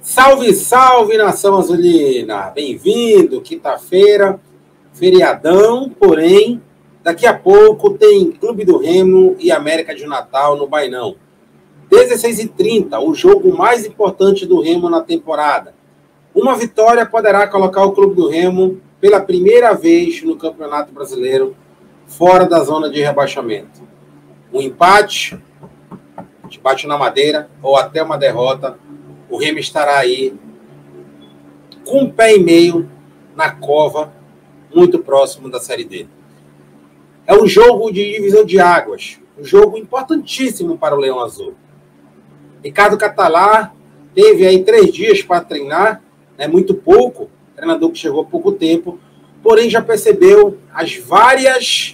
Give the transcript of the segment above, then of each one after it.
Salve, salve, nação azulina! Bem-vindo, quinta-feira, feriadão, porém, daqui a pouco tem Clube do Remo e América de Natal no Bainão. 16h30, o jogo mais importante do Remo na temporada. Uma vitória poderá colocar o Clube do Remo pela primeira vez no Campeonato Brasileiro fora da zona de rebaixamento. Um empate, bate na madeira, ou até uma derrota, o Remo estará aí com um pé e meio na cova, muito próximo da Série D. É um jogo de divisão de águas, um jogo importantíssimo para o Leão Azul. Ricardo Catalá teve aí 3 dias para treinar, muito pouco, treinador que chegou há pouco tempo, porém já percebeu as várias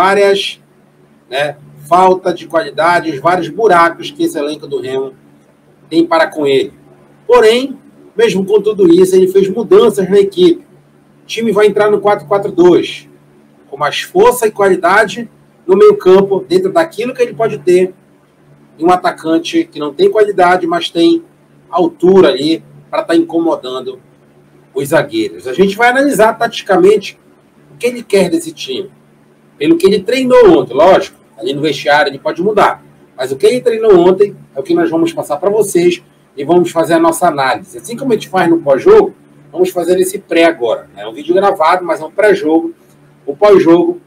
falta de qualidade, os vários buracos que esse elenco do Remo tem para com ele. Porém, mesmo com tudo isso, ele fez mudanças na equipe. O time vai entrar no 4-4-2, com mais força e qualidade no meio-campo, dentro daquilo que ele pode ter, e um atacante que não tem qualidade, mas tem altura ali para estar incomodando os zagueiros. A gente vai analisar taticamente o que ele quer desse time. Pelo que ele treinou ontem, lógico, ali no vestiário ele pode mudar. Mas o que ele treinou ontem é o que nós vamos passar para vocês e vamos fazer a nossa análise. Assim como a gente faz no pós-jogo, vamos fazer esse pré agora. É um vídeo gravado, mas é um pré-jogo. O pós-jogo,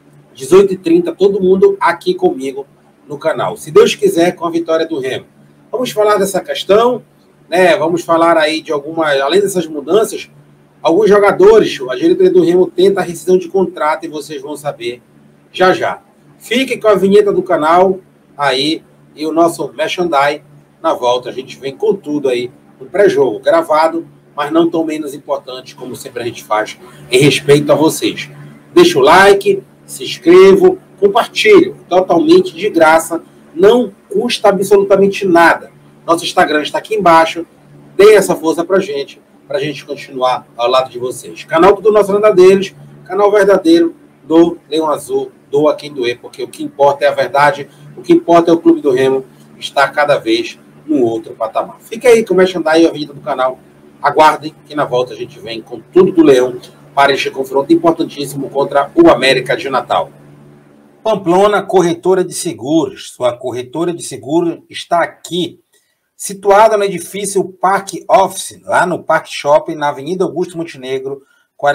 18h30, todo mundo aqui comigo no canal. Se Deus quiser, com a vitória do Remo. Vamos falar dessa questão, vamos falar aí de algumas, além dessas mudanças, alguns jogadores, a diretoria do Remo tenta a rescisão de contrato e vocês vão saber já já. Fiquem com a vinheta do canal aí e o nosso merchandise. Na volta a gente vem com tudo aí, um pré-jogo gravado, mas não tão menos importante, como sempre a gente faz, em respeito a vocês. Deixa o like, se inscreva, compartilhe, totalmente de graça, não custa absolutamente nada. Nosso Instagram está aqui embaixo, dê essa força pra gente continuar ao lado de vocês. Canal Tudo Nosso Verdadeiros, canal verdadeiro do Leão Azul, doa quem doer, porque o que importa é a verdade, o que importa é o Clube do Remo estar cada vez num outro patamar. Fique aí com o merchandise e a vida do canal. Aguardem que na volta a gente vem com tudo do Leão para este confronto importantíssimo contra o América de Natal. Pamplona, corretora de seguros. Sua corretora de seguros está aqui, situada no edifício Parque Office, lá no Parque Shopping, na Avenida Augusto Montenegro,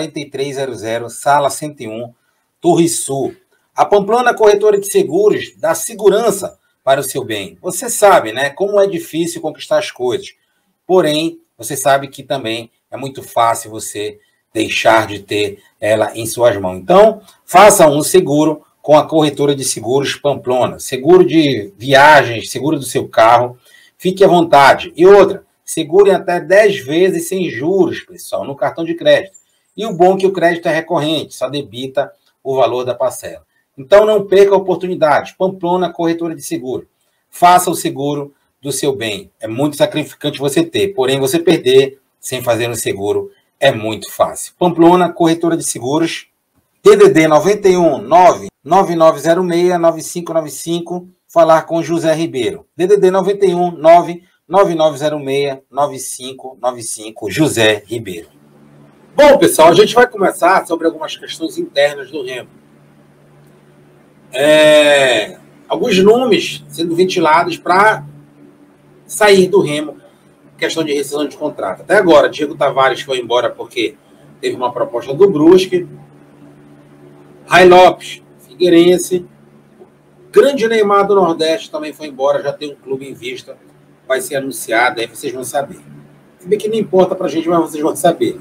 4300, sala 101, Torre Sul. A Pamplona Corretora de Seguros dá segurança para o seu bem. Você sabe, como é difícil conquistar as coisas. Porém, você sabe que também é muito fácil você deixar de ter ela em suas mãos. Então, faça um seguro com a Corretora de Seguros Pamplona. Seguro de viagens, seguro do seu carro. Fique à vontade. E outra, segure até 10 vezes sem juros, pessoal, no cartão de crédito. E o bom é que o crédito é recorrente, só debita o valor da parcela. Então não perca a oportunidade. Pamplona, corretora de seguro. Faça o seguro do seu bem. É muito sacrificante você ter, porém você perder sem fazer um seguro é muito fácil. Pamplona, corretora de seguros. DDD 91 99906 9595. Falar com José Ribeiro. DDD 91 99906 9595. José Ribeiro. Bom, pessoal, a gente vai começar sobre algumas questões internas do Remo. Alguns nomes sendo ventilados para sair do Remo, questão de rescisão de contrato. Até agora, Diego Tavares foi embora porque teve uma proposta do Brusque. Ray Lopes, Figueirense. Grande Neymar do Nordeste também foi embora, já tem um clube em vista, vai ser anunciado, aí vocês vão saber. Se bem que não importa pra gente, mas vocês vão saber.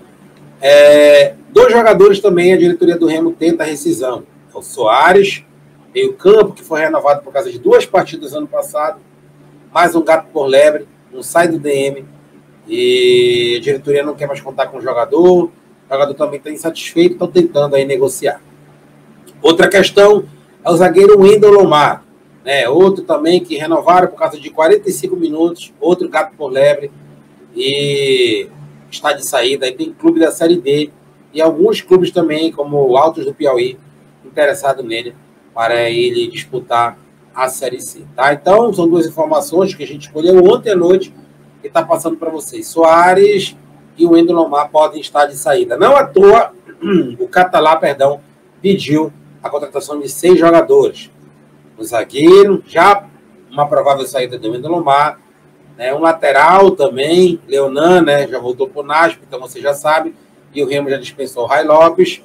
2 jogadores também, a diretoria do Remo tenta a rescisão. O Soares, meio-campo, que foi renovado por causa de 2 partidas ano passado, mais um gato por lebre, não sai do DM, e a diretoria não quer mais contar com o jogador também está insatisfeito, estão tentando aí negociar. Outra questão é o zagueiro Wendel Lomar, outro também que renovaram por causa de 45 minutos, outro gato por lebre, e está de saída. Aí tem clube da Série D e alguns clubes também, como o Altos do Piauí, interessado nele para ele disputar a Série C. Tá? Então, são 2 informações que a gente escolheu ontem à noite que está passando para vocês. Soares e o Wendel Lomar podem estar de saída. Não à toa, o Catalá, pediu a contratação de 6 jogadores. O zagueiro, já uma provável saída do Wendel Lomar, né, um lateral também, Leonan, né, já voltou para o Nasp, então você já sabe, e o Remo já dispensou o Rai Lopes.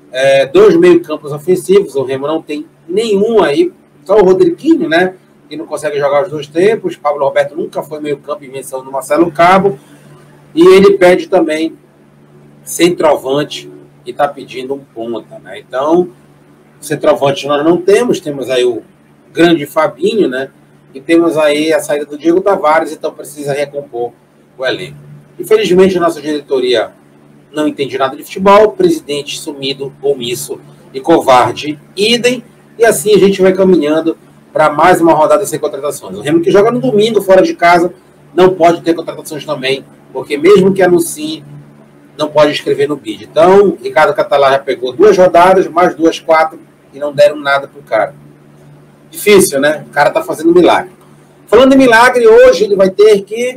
2 meio-campos ofensivos, o Remo não tem nenhum aí, só o Rodriguinho, né, que não consegue jogar os 2 tempos. Pablo Roberto nunca foi meio-campo, invenção do Marcelo Cabo, e ele pede também centroavante e está pedindo um ponta, né? Então, centroavante nós não temos aí o grande Fabinho, né? E temos aí a saída do Diego Tavares, então precisa recompor o elenco. Infelizmente, a nossa diretoria não entende nada de futebol, presidente sumido, omisso e covarde, idem, e assim a gente vai caminhando para mais uma rodada sem contratações. O Remo que joga no domingo, fora de casa, não pode ter contratações também, porque mesmo que anuncie, não pode escrever no bid. Então, Ricardo Catalá já pegou 2 rodadas, mais 2, 4, e não deram nada pro cara. Difícil, né? O cara tá fazendo milagre. Falando em milagre, hoje ele vai ter que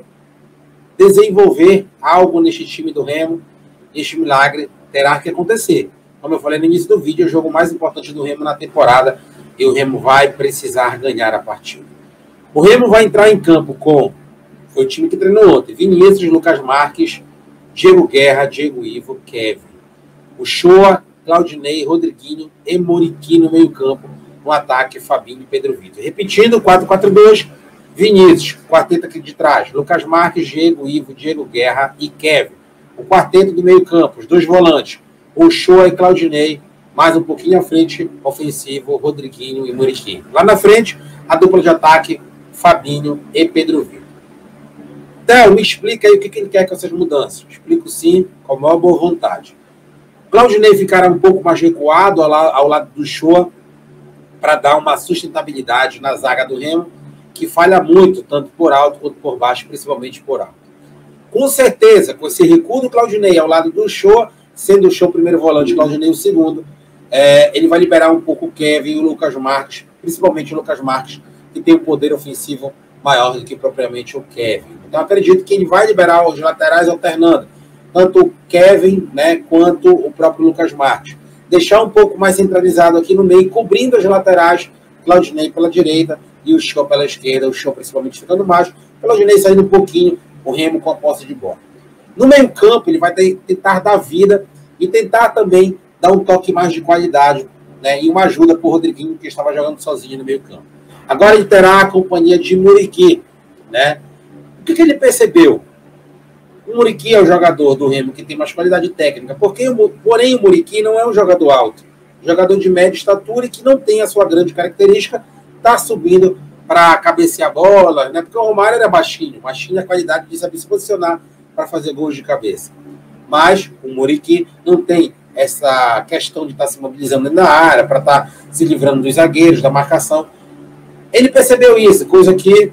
desenvolver algo neste time do Remo. Este milagre terá que acontecer. Como eu falei no início do vídeo, é o jogo mais importante do Remo na temporada e o Remo vai precisar ganhar a partida. O Remo vai entrar em campo com... Foi o time que treinou ontem. Vinícius, Lucas Marques, Diego Guerra, Diego Ivo, Kevin. O Shoa, Claudinei, Rodriguinho e Muriqui no meio campo. No ataque, Fabinho e Pedro Vitor. Repetindo, 4-4-2, Vinícius, quarteto aqui de trás. Lucas Marques, Diego Ivo, Diego Guerra e Kevin. O quarteto do meio campo, os 2 volantes. O Shoa e Claudinei. Mais um pouquinho à frente, ofensivo, Rodriguinho e Muriqui. Lá na frente, a dupla de ataque, Fabinho e Pedro Vitor. Então, me explica aí o que ele quer com essas mudanças. Explico sim, com a maior boa vontade. Claudinei ficará um pouco mais recuado ao lado do Shoa para dar uma sustentabilidade na zaga do Remo, que falha muito, tanto por alto quanto por baixo, principalmente por alto. Com certeza, com esse recuo do Claudinei ao lado do Shoa, sendo o Shoa o primeiro volante, Claudinei o segundo, ele vai liberar um pouco o Kevin e o Lucas Marques, principalmente o Lucas Marques, que tem um poder ofensivo maior do que propriamente o Kevin. Então, acredito que ele vai liberar os laterais alternando, tanto o Kevin, né, quanto o próprio Lucas Marques. Deixar um pouco mais centralizado aqui no meio, cobrindo as laterais, Claudinei pela direita e o Shoa pela esquerda, o Shoa principalmente ficando mais, Claudinei saindo um pouquinho, o Remo com a posse de bola. No meio campo, ele vai tentar dar vida e tentar também dar um toque mais de qualidade, né, e uma ajuda para o Rodriguinho, que estava jogando sozinho no meio campo. Agora ele terá a companhia de Muriqui, né? O que ele percebeu? O Muriqui é o jogador do Remo que tem mais qualidade técnica, porém o Muriqui não é um jogador alto, jogador de média estatura e que não tem a sua grande característica, está subindo para cabecear a bola, né? Porque o Romário era baixinho, a qualidade de saber se posicionar para fazer gols de cabeça. Mas o Muriqui não tem essa questão de estar se mobilizando na área, para estar se livrando dos zagueiros, da marcação. Ele percebeu isso, coisa que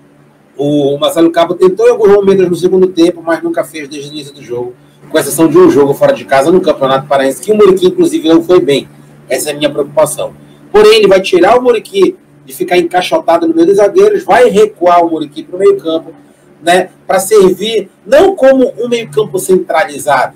o Marcelo Cabo tentou em alguns momentos no segundo tempo, mas nunca fez desde o início do jogo, com exceção de um jogo fora de casa no Campeonato Paraense, que o Muriqui, inclusive, não foi bem. Essa é a minha preocupação. Porém, ele vai tirar o Muriqui de ficar encaixotado no meio dos zagueiros, vai recuar o Muriqui para o meio campo, né, para servir não como um meio campo centralizado.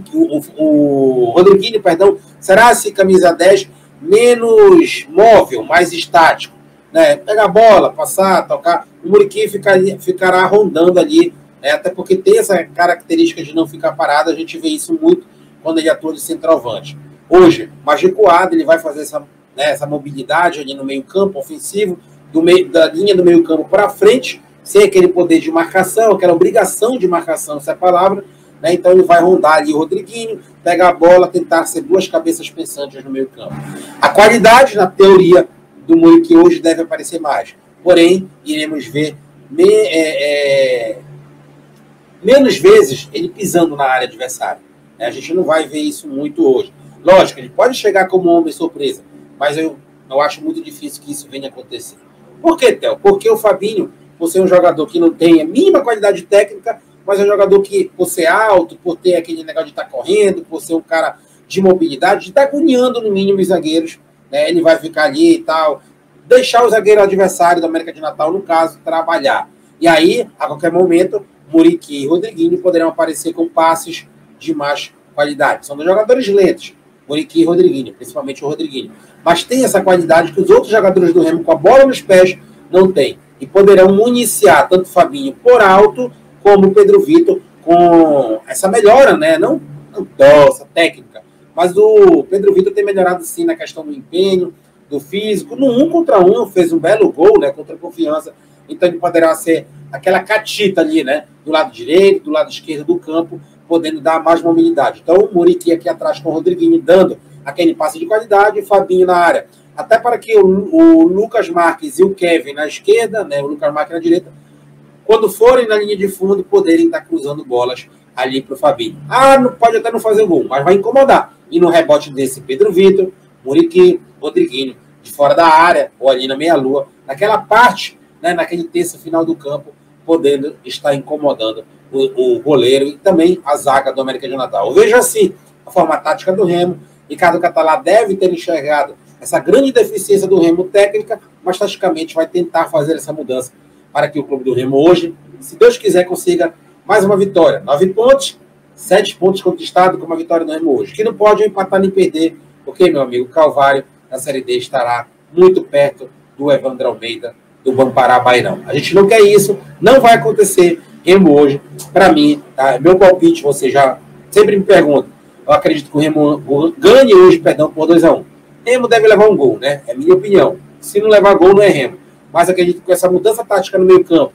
O Rodriguinho, será esse camisa 10 menos móvel, mais estático. Né, pegar a bola, passar, tocar, o Muriqui ficará rondando ali, né, até porque tem essa característica de não ficar parado, a gente vê isso muito quando ele atua de centroavante. Hoje, mais recuado, ele vai fazer essa mobilidade ali no meio campo ofensivo, da linha do meio campo para frente, sem aquele poder de marcação, aquela obrigação de marcação, essa é a palavra, né, então ele vai rondar ali o Rodriguinho, pegar a bola, tentar ser 2 cabeças pensantes no meio campo. A qualidade, na teoria, do Muriqui hoje deve aparecer mais. Porém, iremos ver menos vezes ele pisando na área adversária. A gente não vai ver isso muito hoje. Lógico, ele pode chegar como homem surpresa, mas eu acho muito difícil que isso venha a acontecer. Por que, Theo? Porque o Fabinho, por ser um jogador que não tem a mínima qualidade técnica, mas é um jogador que, por ser alto, por ter aquele negócio de estar correndo, por ser um cara de mobilidade, de estar agoniando no mínimo os zagueiros, né, ele vai ficar ali e tal, deixar o zagueiro adversário da América de Natal, no caso, trabalhar. E aí, a qualquer momento, Muriqui e Rodriguinho poderão aparecer com passes de mais qualidade. São dois jogadores lentos, Muriqui e Rodriguinho, principalmente o Rodriguinho. Mas tem essa qualidade que os outros jogadores do Remo com a bola nos pés não têm. E poderão municiar tanto o Fabinho por alto, como o Pedro Vitor com essa melhora, né? Não nossa, técnica, mas o Pedro Vitor tem melhorado sim na questão do empenho, do físico. No 1 contra 1 fez um belo gol, né? Contra a Confiança. Então ele poderá ser aquela catita ali, né? Do lado direito, do lado esquerdo do campo, podendo dar mais mobilidade. Então o Muriqui aqui atrás com o Rodriguinho dando aquele passe de qualidade, o Fabinho na área. Até para que o Lucas Marques e o Kevin na esquerda, né? O Lucas Marques na direita, quando forem na linha de fundo, poderem estar cruzando bolas ali para o Fabinho. Não pode até não fazer gol, mas vai incomodar. E no rebote desse Pedro Vitor, Muriqui, Rodriguinho, de fora da área, ou ali na meia-lua, naquela parte, né, naquele terço final do campo, podendo estar incomodando o goleiro e também a zaga do América de Natal. Eu vejo assim a forma tática do Remo. Ricardo Catalá deve ter enxergado essa grande deficiência do Remo técnica, mas taticamente vai tentar fazer essa mudança para que o clube do Remo hoje, se Deus quiser, consiga mais uma vitória. 9 pontos, 7 pontos conquistados com uma vitória do Remo hoje. Que não pode empatar nem perder, porque, meu amigo, o Calvário na Série D estará muito perto do Evandro Almeida, do Bampará Bairão. A gente não quer isso, não vai acontecer. Remo hoje, para mim, tá? Meu palpite, você já sempre me pergunta. Eu acredito que o Remo ganhe hoje, perdão, por 2-1. Remo deve levar um gol, né? É minha opinião. Se não levar gol, não é Remo. Mas acredito que com essa mudança tática no meio campo,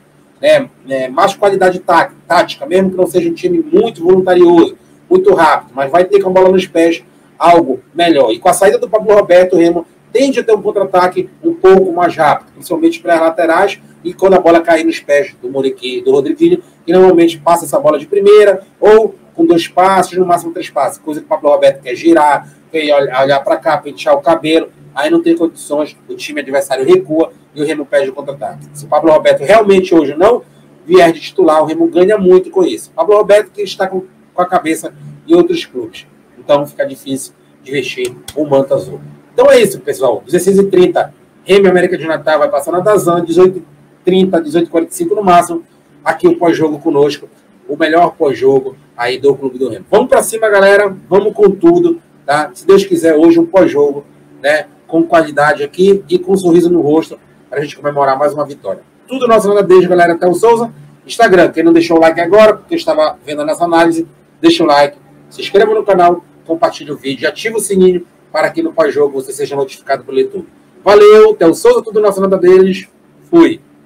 né, mais qualidade tática, mesmo que não seja um time muito voluntarioso, muito rápido, mas vai ter com a bola nos pés algo melhor. E com a saída do Pablo Roberto, o Remo tende a ter um contra-ataque um pouco mais rápido, principalmente para as laterais, e quando a bola cair nos pés do Muriqui e do Rodriguinho, que normalmente passa essa bola de primeira, ou com 2 passos, no máximo 3 passos, coisa que o Pablo Roberto quer girar, quer olhar para cá, pentear o cabelo, aí não tem condições, o time adversário recua e o Remo perde o contra-ataque. Se o Pablo Roberto realmente hoje não vier de titular, o Remo ganha muito com isso. Pablo Roberto que está com a cabeça em outros clubes. Então fica difícil de vestir o manto azul. Então é isso, pessoal. 16h30, Remo América de Natal vai passar na Dazan, 18h30, 18h45 no máximo. Aqui o pós-jogo conosco, o melhor pós-jogo aí do Clube do Remo. Vamos para cima, galera. Vamos com tudo, tá? Se Deus quiser, hoje um pós-jogo, né? Com qualidade aqui e com um sorriso no rosto para a gente comemorar mais uma vitória. Tudo nosso nada desde, galera. Até o Souza. Instagram, quem não deixou o like agora, porque estava vendo a nossa análise, deixa o like, se inscreva no canal, compartilhe o vídeo, ativa o sininho para que no pós-jogo você seja notificado pelo YouTube. Valeu, até o Souza, tudo nosso nada deles. Fui.